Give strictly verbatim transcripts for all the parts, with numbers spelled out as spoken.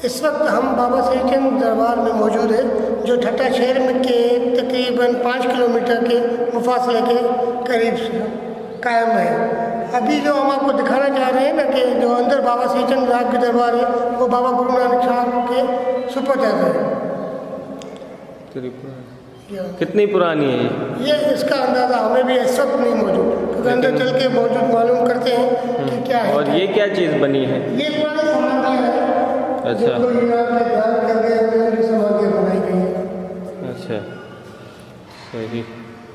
इस वक्त हम बाबा श्रीचंद दरबार में मौजूद है, जो ठट्टा शहर में के तकरीबन पाँच किलोमीटर के मुफासले के करीब कायम है। अभी जो हम आपको दिखाना चाह रहे हैं ना कि जो अंदर बाबा श्रीचंद राग की दरबार है, वो बाबा गुरु नानक साहब के सुपुर्द है। कितनी पुरानी है ये? ये इसका अंदाज़ा हमें भी इस वक्त नहीं मौजूद, क्योंकि अंदर चल के मौजूद मालूम करते हैं कि क्या है। और ये क्या चीज़ बनी है? ये पुरानी समाधि है। अच्छा, ध्यान कर गए समाधि बनाई गई है। अच्छा, सही।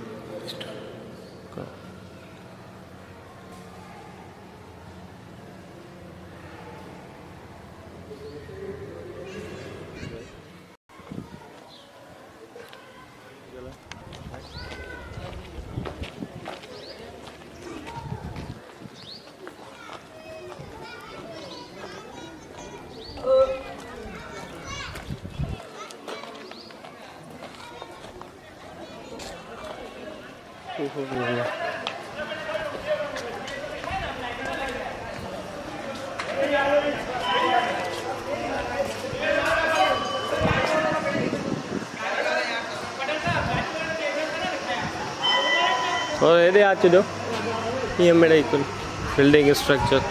और ये आज जो ये मेरा बिल्डिंग स्ट्रक्चर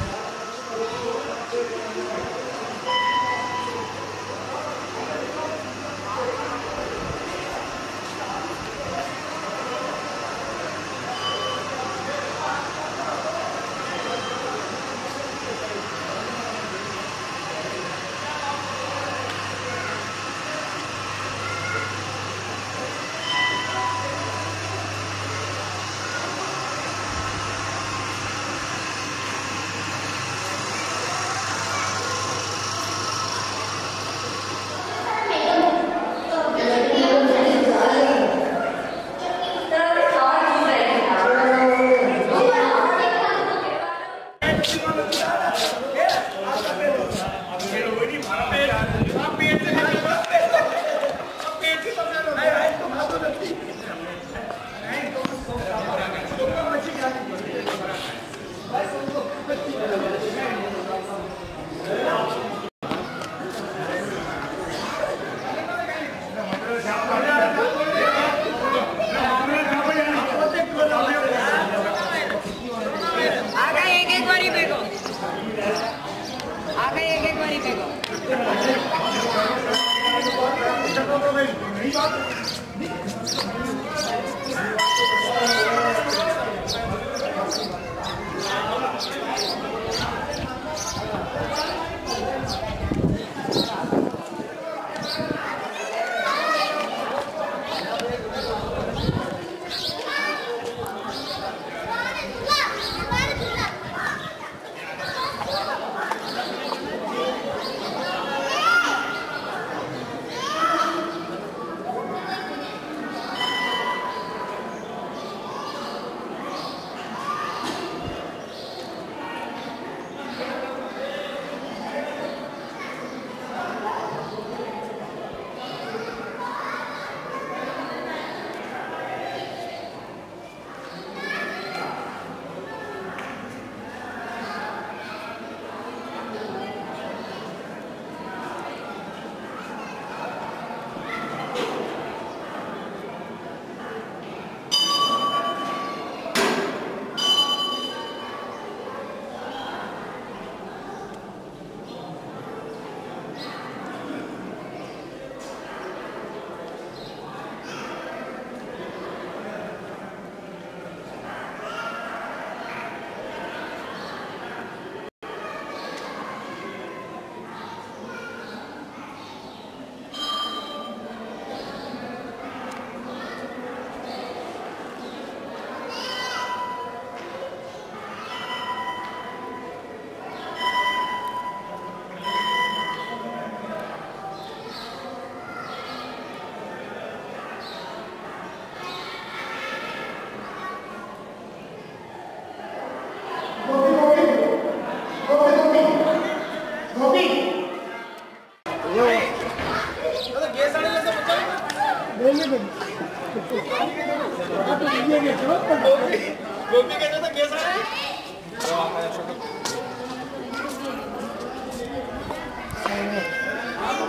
गोपी कहते तो कैसा है?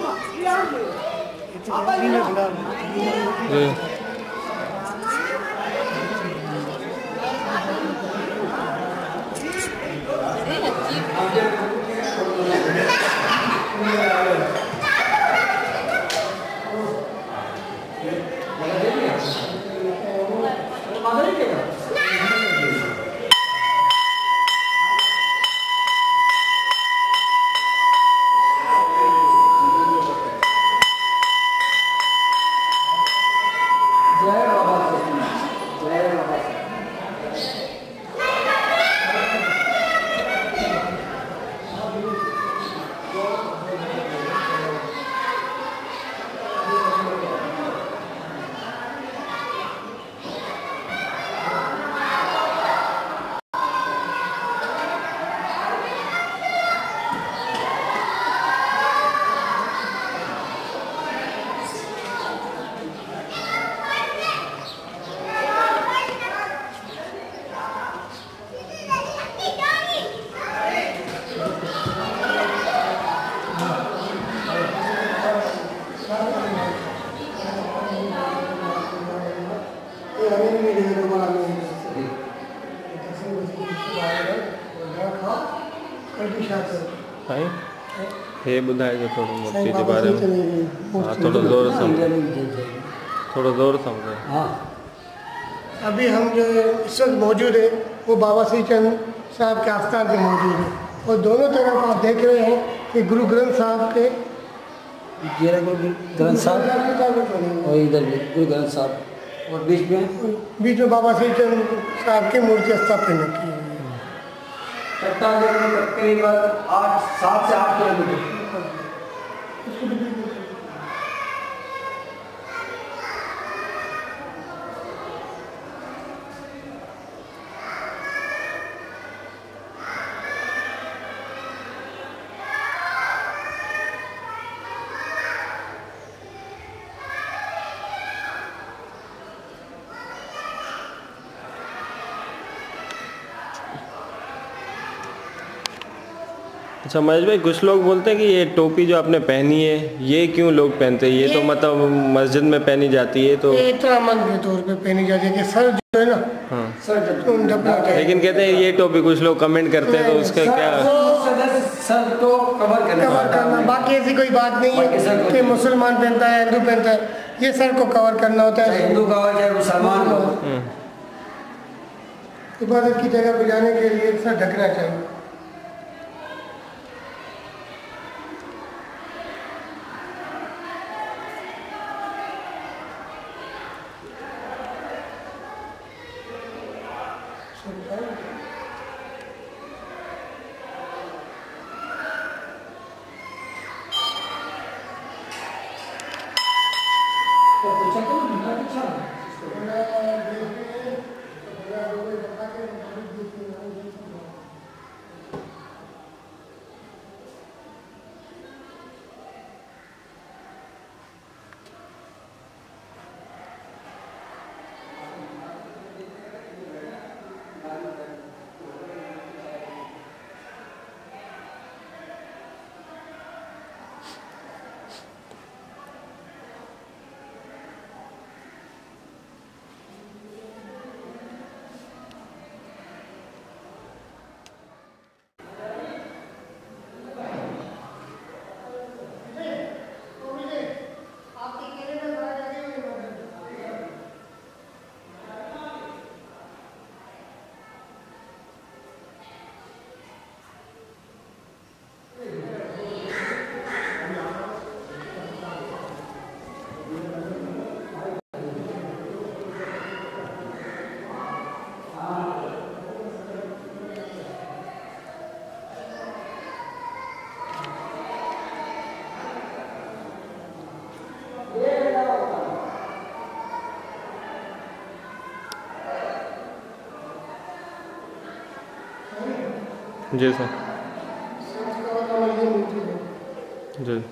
हे ॿुधाए जो थोरो मूर्ति जे बारे में। हाँ थोड़ा जोर समझो, थोड़ा जोर समझो। हाँ अभी हम जो इस वक्त मौजूद है वो बाबा श्री चंद साहब के आस्थान पे मौजूद है और दोनों तरफ आप देख रहे हैं कि गुरु ग्रंथ साहब के गुरु ग्रंथ साहब और इधर भी गुरु ग्रंथ साहब और बीच में बीच में बाबा श्री चंद साहब की मूर्ति स्थापित की हुई है। टट्टा करीबन आठ सात से आठ किलोमीटर। अच्छा महेश भाई, कुछ लोग बोलते हैं कि ये टोपी जो आपने पहनी है ये क्यों लोग पहनते हैं? ये, ये तो मतलब मस्जिद में पहनी जाती है तो ये इतरामन के तौर पे पहनी जाती है कि सर जो है ना, हाँ सर ढकना चाहिए। लेकिन कहते हैं ये टोपी कुछ लोग कमेंट करते हैं तो उसका क्या सर तो कवर करना, कवर करना। बाकी ऐसी कोई बात नहीं है कि मुसलमान पहनता है हिंदू पहनता है, ये सर को कवर करना होता है। हिंदू का हो चाहे मुसलमान हो, इबादत की जगह पर जाने के लिए सर ढकना चाहिए। जी सर जी।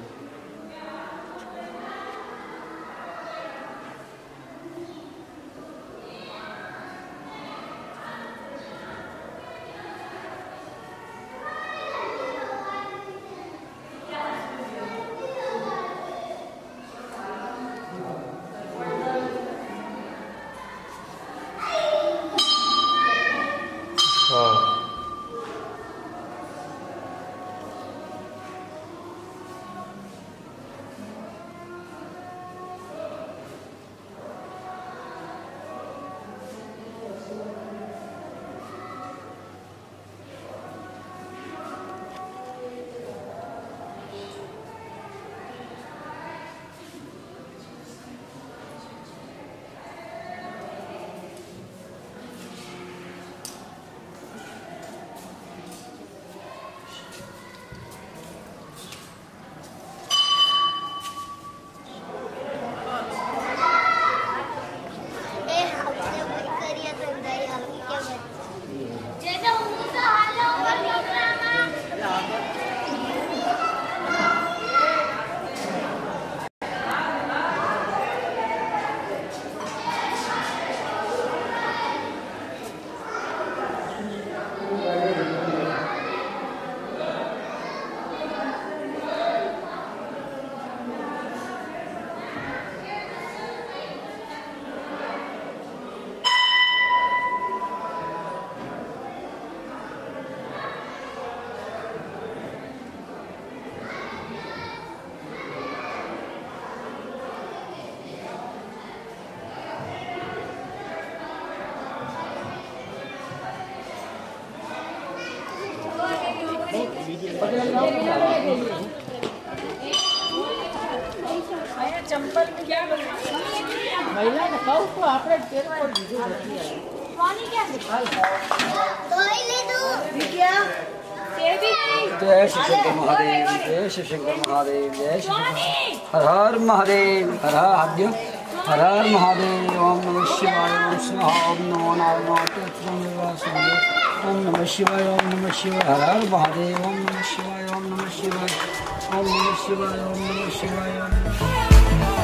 महिला ने कहू तो આપણે તેર પર બીજું નથી આવ્યું પાણી ક્યાં છે ધોઈ લીધું વિદ્યા जय श्री शंकर महादेव, जय श्री शंकर महादेव, जय श्री शंकर हर हर महादेव, हर हर आद्य हर हर महादेव। ओम नमः शिवाय, ओम स्वाहा, ओम नमो नारायण, ओम नमः शिवाय, ओम नमः शिवाय, हर हर महादेव। ओम नमः शिवाय, ओम नमः शिवाय, ओम नमः शिवाय, ओम नमः शिवाय, ओम नमः शिवाय।